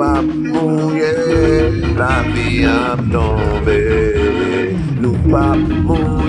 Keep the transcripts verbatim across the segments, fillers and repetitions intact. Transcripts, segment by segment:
Papo, yeah, la vie I'm tombé. New papo,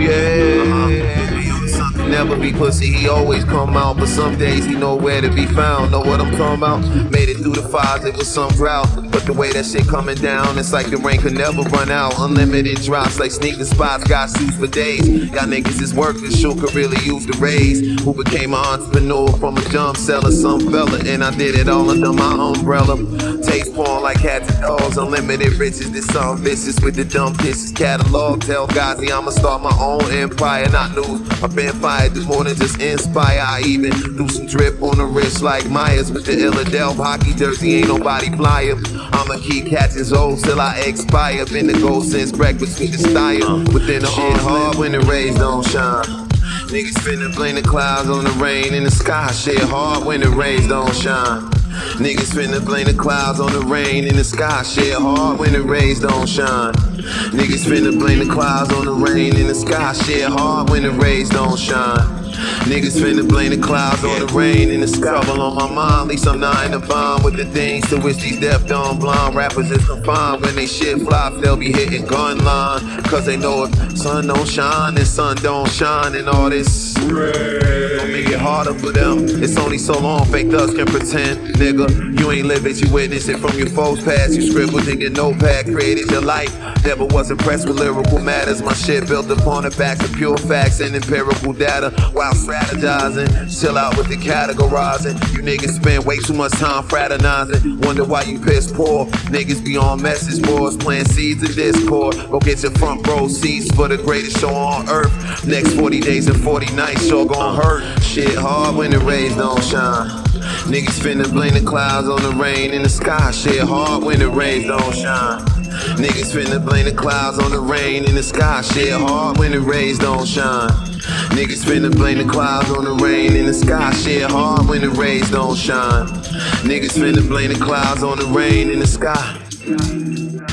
yeah. Son never be pussy, he always come out. But some days he nowhere to be found. Know what I'm talking about? Made it through the fives, it was some drought. But the way that shit coming down, it's like the rain could never run out. Unlimited drops like sneaker spots, got suits for days. Y'all niggas is workers, sure could really use the raise. Who became an entrepreneur from a jump seller, some fella. And I did it all under my umbrella. Taste porn like cats and dogs, unlimited riches. This song vicious with the dumb kisses. Catalog, tell Gazi I'ma start my own empire. Not news, I've been fired this morning, just inspire. I even do some drip on the wrist like Myers with the Illadelph hockey jersey. Ain't nobody flyer. I'ma keep catching O's till I expire. Been the goal since breakfast with the style. Within the shit hard when the rays don't shine. Niggas finna blame the clouds on the rain in the sky. Shit hard when the rays don't shine. Niggas finna blame the clouds on the rain in the sky. Shit hard when the rays don't shine. Niggas finna blame the clouds on the rain in the sky. Shit hard when the rays don't shine. Niggas finna blame the clouds on the rain in the sky. Trouble on my mind, at least I'm not in the bond with the things to which these deaf, dumb, blind rappers is confined. When they shit flops, they'll be hitting gun line. Cause they know if sun don't shine, then sun don't shine. And all this gon' make it harder for them. It's only so long fake thugs can pretend. Nigga, you ain't live it, you witness it from your foes past. You scribbled in your notepad, created your life. Never was impressed with lyrical matters. My shit built upon the backs of pure facts and empirical data. While strategizing, chill out with the categorizing. You niggas spend way too much time fraternizing. Wonder why you piss poor. Niggas be on message boards, playing seeds of discord. Go get your front row seats for the greatest show on earth. Next forty days and forty nights, sure gon' hurt. Shit hard when the rays don't shine. Niggas finna blame the clouds on the rain in the sky. Shit hard when the rays don't shine. Niggas finna blame the clouds on the rain in the sky. Shit hard when the rays don't shine. Niggas finna blame the clouds on the rain in the sky. Shit hard when the rays don't shine. Niggas finna blame the clouds on the rain in the sky.